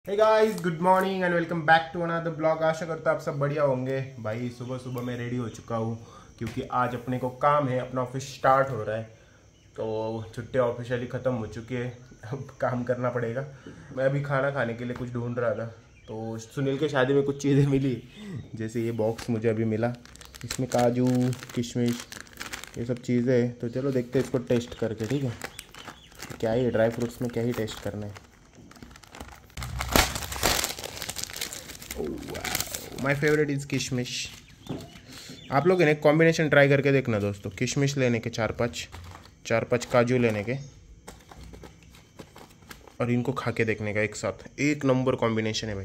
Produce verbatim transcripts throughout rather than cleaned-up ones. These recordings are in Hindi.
Hey guys, good morning and welcome back to another blog. आशा करता हूँ आप सब बढ़िया होंगे। भाई सुबह सुबह मैं रेडी हो चुका हूँ क्योंकि आज अपने को काम है, अपना ऑफिस स्टार्ट हो रहा है। तो छुट्टी ऑफिशियली ख़त्म हो चुकी है, अब काम करना पड़ेगा। मैं अभी खाना खाने के लिए कुछ ढूंढ रहा था, तो सुनील के शादी में कुछ चीज़ें मिली, जैसे ये बॉक्स मुझे अभी मिला, इसमें काजू किशमिश ये सब चीज़ें हैं। तो चलो देखते हैं इसको टेस्ट करके, ठीक है। क्या ही ड्राई फ्रूट्स में क्या ही टेस्ट करना है। माई फेवरेट इज़ किशमिश। आप लोग इन्हें कॉम्बिनेशन ट्राई करके देखना दोस्तों। किशमिश लेने के चार पाँच चार पाँच काजू लेने के और इनको खा के देखने का एक साथ। एक नंबर कॉम्बिनेशन है भाई।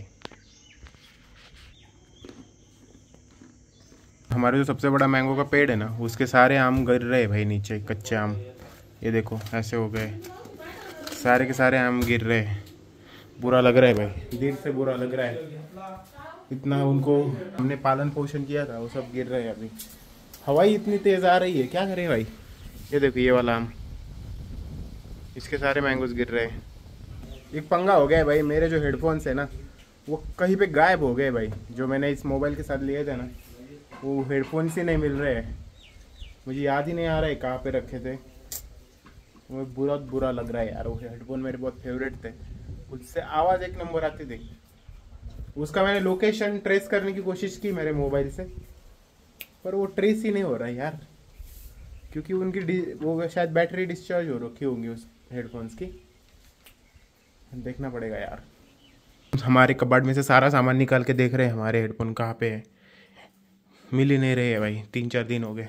हमारे जो सबसे बड़ा मैंगो का पेड़ है ना, उसके सारे आम गिर रहे हैं भाई नीचे, कच्चे आम। ये देखो ऐसे हो गए, सारे के सारे आम गिर रहे हैं। बुरा लग रहा है भाई, दिल से बुरा लग रहा है। इतना उनको हमने पालन पोषण किया था, वो सब गिर रहे हैं अभी। हवाई इतनी तेज आ रही है, क्या करें भाई। ये देखो ये वाला आम, इसके सारे मैंगोज गिर रहे हैं। एक पंगा हो गया है भाई, मेरे जो हेडफोन्स है ना वो कहीं पे गायब हो गए भाई। जो मैंने इस मोबाइल के साथ लिए थे ना, वो हेडफोन्स ही नहीं मिल रहे हैं। मुझे याद ही नहीं आ रहा है कहाँ पे रखे थे। वो बहुत बुरा लग रहा है यार। वो हेडफोन मेरे बहुत फेवरेट थे, उससे आवाज़ एक नंबर आती थी। उसका मैंने लोकेशन ट्रेस करने की कोशिश की मेरे मोबाइल से, पर वो ट्रेस ही नहीं हो रहा है यार, क्योंकि उनकी वो शायद बैटरी डिस्चार्ज हो रखी होंगी उस हेडफोन्स की। देखना पड़ेगा यार। हमारे कबाड़ में से सारा सामान निकाल के देख रहे हैं हमारे हेडफोन कहाँ पे है। मिल ही नहीं रहे हैं भाई, तीन चार दिन हो गए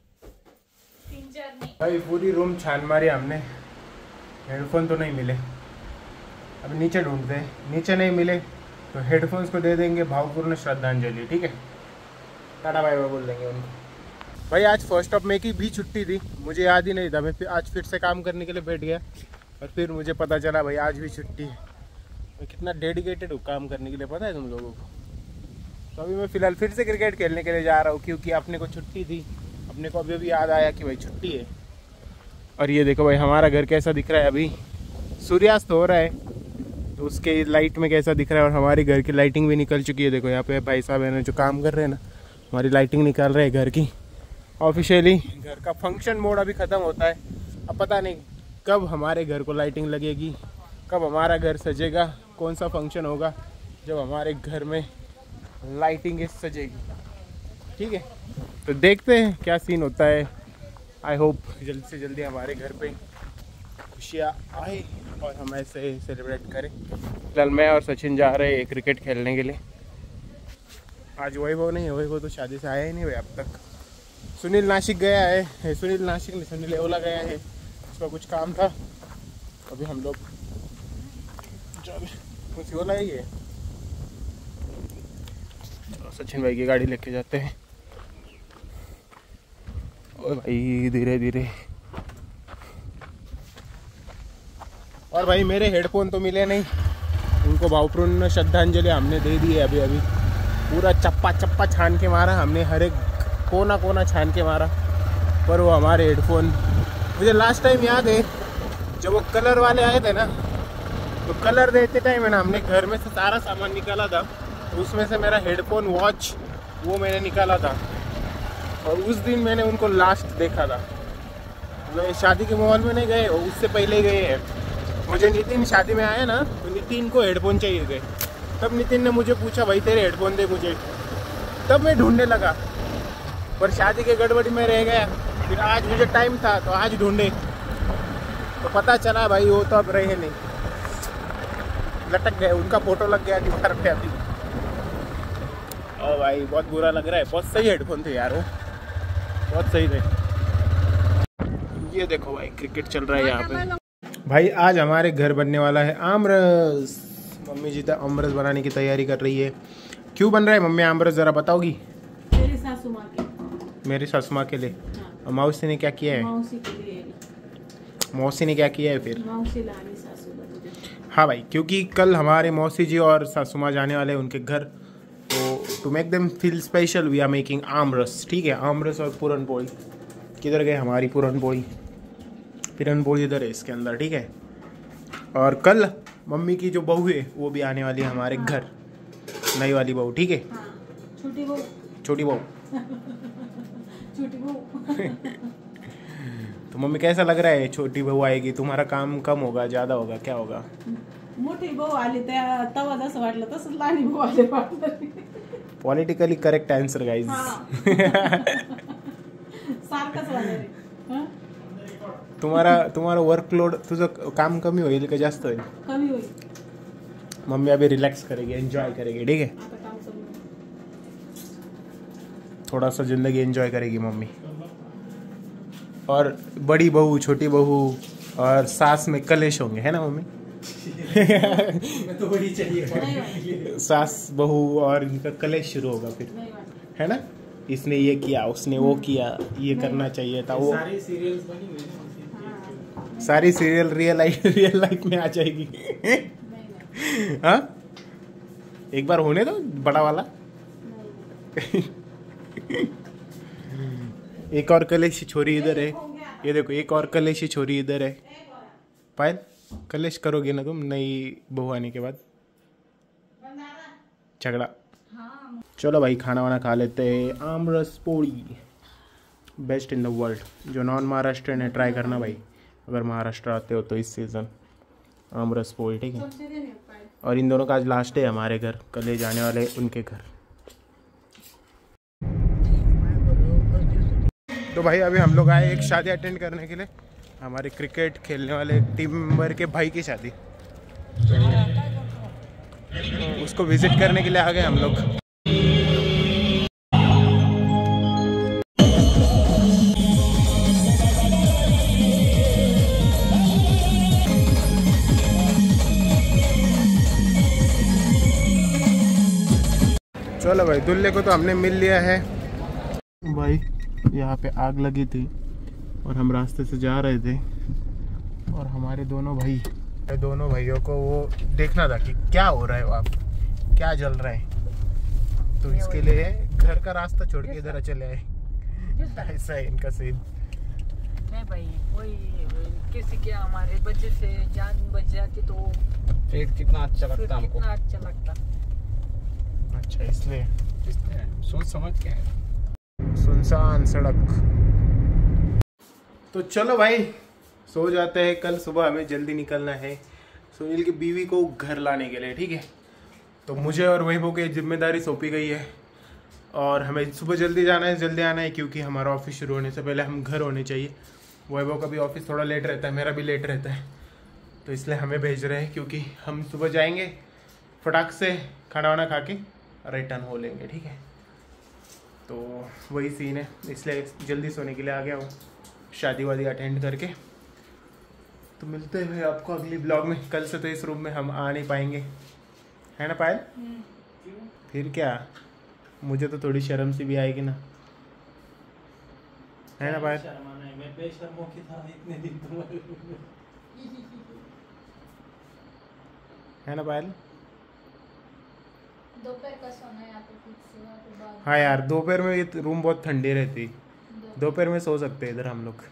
भाई। पूरी रूम छान मारी हमने, हेडफोन तो नहीं मिले। अब नीचे ढूंढते हैं, नीचे नहीं मिले तो हेडफोन्स को दे देंगे भावपूर्ण श्रद्धांजलि, ठीक है। टाटा बाय बाय बोल देंगे उनको। भाई आज फर्स्ट ऑफ मई की भी छुट्टी थी, मुझे याद ही नहीं था। मैं फिर आज फिर से काम करने के लिए बैठ गया और फिर मुझे पता चला भाई आज भी छुट्टी है। मैं कितना डेडिकेटेड हूँ काम करने के लिए, पता है तुम लोगों को। तो अभी मैं फ़िलहाल फिर से क्रिकेट खेलने के लिए जा रहा हूँ, क्योंकि अपने को छुट्टी थी। अपने को अभी अभी याद आया कि भाई छुट्टी है। और ये देखो भाई हमारा घर कैसा दिख रहा है। अभी सूर्यास्त हो रहा है तो उसके लाइट में कैसा दिख रहा है। और हमारी घर की लाइटिंग भी निकल चुकी है। देखो यहाँ पे भाई साहब है ना जो काम कर रहे हैं ना, हमारी लाइटिंग निकाल रहे हैं घर की ऑफिशियली। घर का फंक्शन मोड अभी ख़त्म होता है। अब पता नहीं कब हमारे घर को लाइटिंग लगेगी, कब हमारा घर सजेगा, कौन सा फंक्शन होगा जब हमारे घर में लाइटिंग सजेगी, ठीक है। तो देखते हैं क्या सीन होता है। आई होप जल्दी से जल्दी हमारे घर पे खुशियाँ आए और हम ऐसे सेलिब्रेट करें। फिलहाल मैं और सचिन जा रहे हैं क्रिकेट खेलने के लिए। आज वैभव नहीं है, वैभव तो शादी से आया ही नहीं भाई अब तक। सुनील नासिक गया है, सुनील नासिक नहीं सुनील ओला गया है, उसका कुछ काम था। अभी हम लोग कुछ ओला ही है, सचिन भाई की गाड़ी लेके जाते हैं। और भाई धीरे धीरे। और भाई मेरे हेडफोन तो मिले नहीं, उनको भावपूर्ण श्रद्धांजलि हमने दे दी है। अभी अभी पूरा चप्पा चप्पा छान के मारा हमने, हर एक कोना कोना छान के मारा, पर वो हमारे हेडफोन। मुझे लास्ट टाइम याद है जब वो कलर वाले आए थे ना, तो कलर देते टाइम है ना हमने घर में से सारा सामान निकाला था। तो उसमें से मेरा हेडफोन वॉच वो मैंने निकाला था, और उस दिन मैंने उनको लास्ट देखा था। मैं शादी के माहौल में नहीं गए, उससे पहले ही गए हैं। मुझे नितिन शादी में आया ना, तो नितिन को हेडफोन चाहिए थे। तब नितिन ने मुझे पूछा भाई तेरे हेडफोन दे मुझे, तब मैं ढूंढने लगा, पर शादी के गड़बड़ी में रह गया। फिर आज मुझे टाइम था तो आज ढूंढे, तो पता चला भाई वो तो अब रहे नहीं, लटक गए। उनका फोटो लग गया दीवार पे अभी। और भाई बहुत बुरा लग रहा है। बहुत सही हेडफोन थे यार, वो बहुत सही थे। ये देखो भाई क्रिकेट चल रहा है यहाँ पे। भाई आज हमारे घर बनने वाला है आमरस। मम्मी जी तो आमरस बनाने की तैयारी कर रही है। क्यों बन रहा है मम्मी आमरस, जरा बताओगी। मेरी सासू माँ के मेरी सासू माँ के लिए। हाँ। और मौसी ने क्या किया है। मौसी के लिए। मौसी ने क्या किया है फिर। मौसी लानी सासू बदले। हाँ भाई, क्योंकि कल हमारे मौसी जी और सासू माँ जाने वाले हैं उनके घर, तो to make them feel special we are making aamras, ठीक है। आमरस और पूरन पोली। किधर गए हमारी पूरन पोली। पूरन पोली इधर है इसके अंदर, ठीक है। और कल मम्मी की जो बहू है वो भी आने वाली है हमारे हाँ। घर, नई वाली बहू, ठीक है। हाँ, छोटी बहू छोटी बहू। छोटी बहू तो मम्मी कैसा लग रहा है, छोटी बहू आएगी, तुम्हारा काम कम होगा ज़्यादा होगा, क्या होगा? मोठी भाऊ आली त्या तवा जसं वाटलं तसंच लहानी भाऊ आले वाटलं. Politically correct answer guys. सारखंच वाटलं रे. हं? तुम्हारा तुम्हारा वर्कलोड, तुझं काम कमी होईल का जास्त होईल? कमी होईल. मम्मी अभी रिलैक्स करेगी, एंजॉय करेगी, ठीक है. आता काम कमी होईल. थोड़ा सा जिंदगी एंजॉय करेगी मम्मी. और बड़ी बहू, छोटी बहू और सास में कलेश होंगे, है ना मम्मी? मैं तो बड़ी चाहिए. नाही वाटत. सास बहू और इनका कलेश शुरू होगा फिर, नाही वाटत. है ना. इसने ये किया, उसने वो किया, ये करना चाहिए था वो. सारी सीरियल्स बनी हुई है. हाँ. सारी serial real life real life में आ जाएगी. नाही नाही. हाँ, एक बार होने दो बड़ा वाला. नाही. एक और कलेशी छोरी इधर है, ये देखो एक और कलेशी छोरी इधर है. पायल, कलेश करोगे ना तुम नई बहू आने के बाद? झगड़ा. चलो भाई खाना वाना खा लेते हैं. आमरस पोड़ी बेस्ट इन द वर्ल्ड. जो नॉन महाराष्ट्र है ट्राई करना भाई, अगर महाराष्ट्र आते हो तो इस सीज़न. आमरस पोड़ी, ठीक है. चमचे दे ना पाय. और इन दोनों का आज लास्ट है हमारे घर, कल ले जाने वाले उनके घर. तो भाई अभी हम लोग आए एक शादी अटेंड करने के लिए, हमारे क्रिकेट खेलने वाले टीम मेंबर के भाई की शादी. तो उसको विजिट करने के लिए आ गए हम लोग. चलो भाई, दूल्हे को तो हमने मिल लिया है भाई. यहाँ पे आग लगी थी और हम रास्ते से जा रहे थे, और हमारे दोनों भाई दोनों भाइयों को वो देखना था कि क्या हो रहा है, वहाँ क्या जल रहा है. तो इसके लिए घर का रास्ता छोड़ के इधर चले आए. ऐसा है इनका सीन. नहीं भाई, कोई किसी के हमारे बच्चे से जान बच जाती तो फिर कितना अच्छा फिर लगता हमको. कितना अच्छा लगता. अच्छा, इसलिए इसलिए सोच समझ के है. सुनसान सड़क. तो चलो भाई सो जाते हैं, कल सुबह हमें जल्दी निकलना है सुनील की बीवी को घर लाने के लिए, ठीक है. तो मुझे और वैभव की जिम्मेदारी सौंपी गई है, और हमें सुबह जल्दी जाना है, जल्दी आना है, क्योंकि हमारा ऑफिस शुरू होने से पहले हम घर होने चाहिए. वैभव का भी ऑफिस थोड़ा लेट रहता है, मेरा भी लेट रहता है, तो इसलिए हमें भेज रहे हैं, क्योंकि हम सुबह जाएंगे फटाक से खाना वाना खा के रिटर्न हो लेंगे, ठीक है. तो वही सीन है, इसलिए जल्दी सोने के लिए आ गया हूँ शादी वादी अटेंड करके. तो मिलते हैं आपको अगली ब्लॉग में. कल से तो इस रूम में हम आ नहीं पाएंगे, है ना पायल? फिर क्या, मुझे तो थोड़ी शर्म सी भी आएगी ना, है ना पायल? मैं बेशर्मों की था इतने दिन तुम्हारे. है ना पायल? दोपहर का सोना है यहाँ पे फिक्स है, तो बाद हाँ यार, दोपहर में ये रूम बहुत ठंडी रहती, दोपहर में सो सकते हैं इधर हम लोग.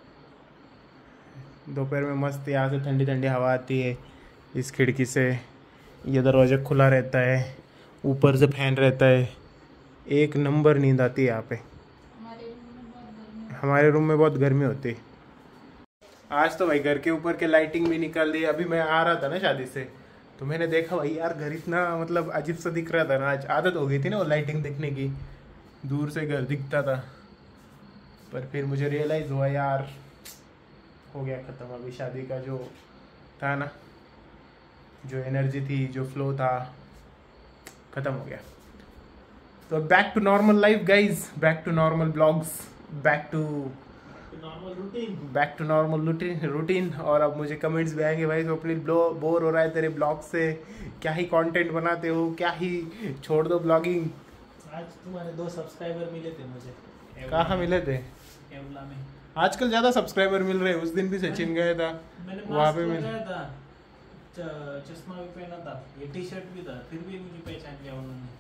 दोपहर में मस्त यहाँ से ठंडी ठंडी हवा आती है इस खिड़की से, ये दरवाज़ा खुला रहता है, ऊपर से फैन रहता है, एक नंबर नींद आती है यहाँ पे. हमारे रूम में बहुत गर्मी है. हमारे रूम में बहुत गर्मी होती है. आज तो भाई घर के ऊपर के लाइटिंग भी निकाल दी. अभी मैं आ रहा था ना शादी से, तो मैंने देखा भाई यार घर इतना मतलब अजीब सा दिख रहा था ना. आज आदत हो गई थी ना वो लाइटिंग दिखने की, दूर से घर दिखता था, पर फिर मुझे रियलाइज़ हुआ यार हो गया ख़त्म. अभी शादी का जो था ना, जो एनर्जी थी, जो फ्लो था, ख़त्म हो गया. तो back to normal life guys, back to normal blogs, back to normal routine. Back to normal routine routine और अब मुझे कमेंट्स भी आएंगे भाई स्वप्निल बोर हो रहा है तेरे ब्लॉग से, क्या ही कंटेंट बनाते हो, क्या ही छोड़ दो ब्लॉगिंग. आज तुम्हारे दो सब्सक्राइबर मिले थे मुझे. कहाँ मिले थे? एवला में. आजकल ज़्यादा सब्सक्राइबर मिल रहे हैं. उस दिन भी सचिन गया था, मैंने वहाँ मास्क पे मिल लगाया था, च- चश्मा भी पहना था, ये टी शर्ट भी था, फिर भी मुझे पहचान लिया उन्होंने.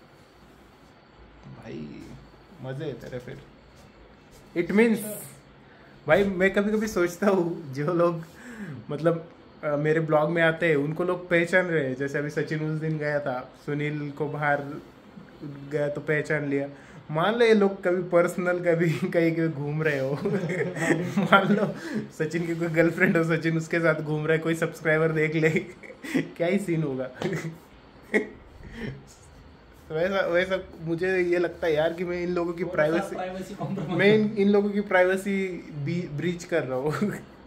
भाई मज़े है तेरे फिर. इट मीन्स भाई मैं कभी कभी सोचता हूँ जो लोग मतलब अ, मेरे ब्लॉग में आते हैं उनको लोग पहचान रहे हैं। जैसे अभी सचिन उस दिन गया था, सुनील को बाहर गया तो पहचान लिया। मान लो ये लोग कभी पर्सनल कभी कहीं कहीं घूम रहे हो मान लो सचिन की कोई गर्लफ्रेंड हो, सचिन उसके साथ घूम रहा है, कोई सब्सक्राइबर देख ले क्या ही सीन होगा वैसा वैसा मुझे ये लगता है यार कि मैं इन लोगों की प्राइवेसी प्राइवेसी कॉम्प्रोमाइज मैं इन, इन लोगों की प्राइवेसी ब्रीच कर रहा हूँ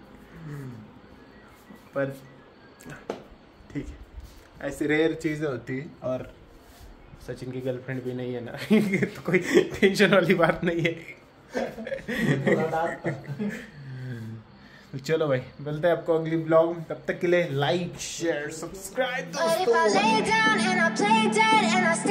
पर ठीक है, ऐसी रेयर चीज़ें होती है। और सचिन की गर्लफ्रेंड भी नहीं है ना तो कोई टेंशन वाली बात नहीं है चलो भाई, मिलते हैं आपको अगली ब्लॉग में। तब तक के लिए like share subscribe But if I lay down and I play dead and I stay